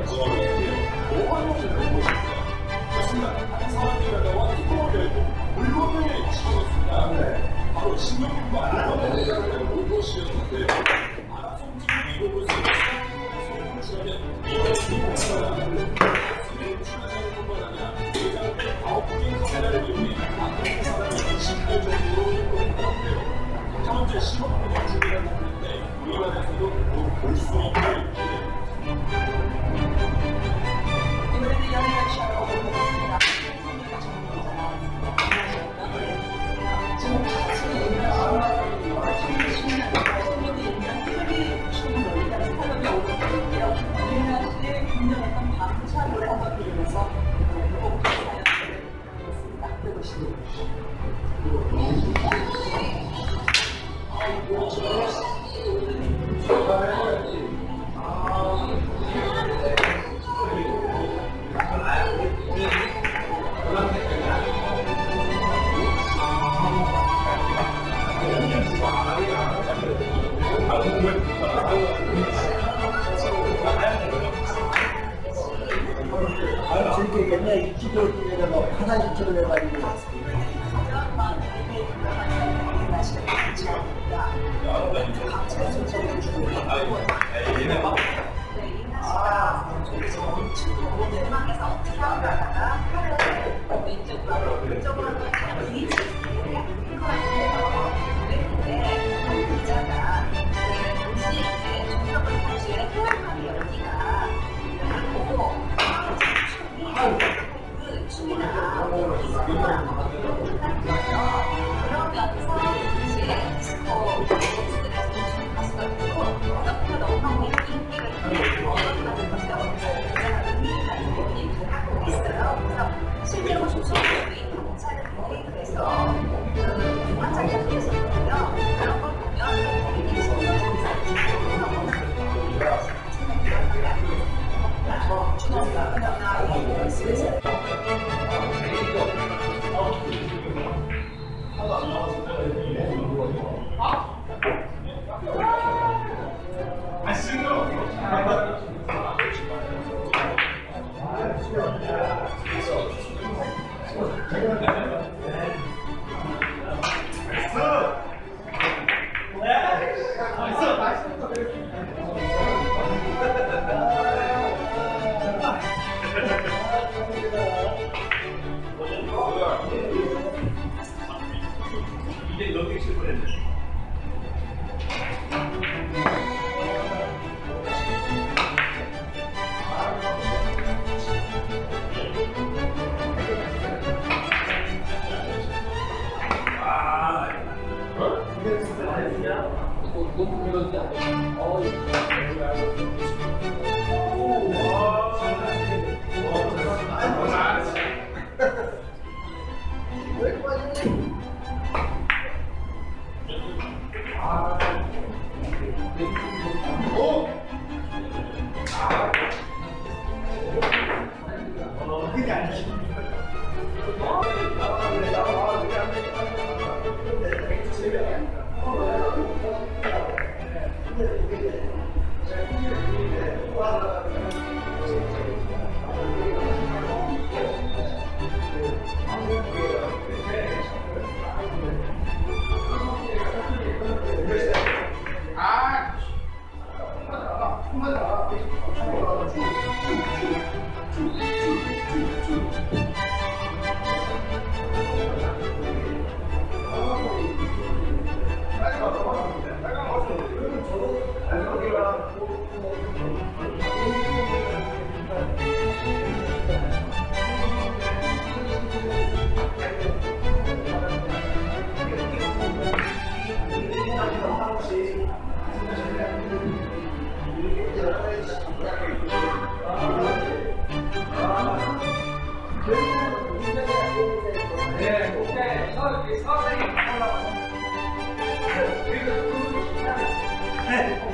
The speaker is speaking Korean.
지원했는데요. 오만원을 무엇입니까? 그렇습니다. 한 사람들과 팀워크를 열고 물건을 집어넣습니다. 바로 신용과 물건을 무엇이었는데요. 마라손 팀이 로봇을 손을 지어낸 이런 수입니다. 출하자를 뿐만 아니라 대장의 9개의 카메라를 이용해 많은 사람이 신뢰 정도로 이루어졌는데요. 현재 실업군의 준비를 했는데 우리나라에서도 볼 수 있게 이번에는 연예인 시합을 보겠습니다. 지금 같이 있는 시민들이 있는 특별히 주민 놀이가 스타일이 오는데요. 우리나라 시대에 분명했던 방차를 한번 드리면서 꼭 사연을 드리겠습니다. 들어보시죠. 저렇게 옛날 이기도에다가 화장실처럼 해가지고 실제로 조선들이 경찰을 그래서 관찰을 했었거든요. 그런 걸 보면 굉장히 신경을 네.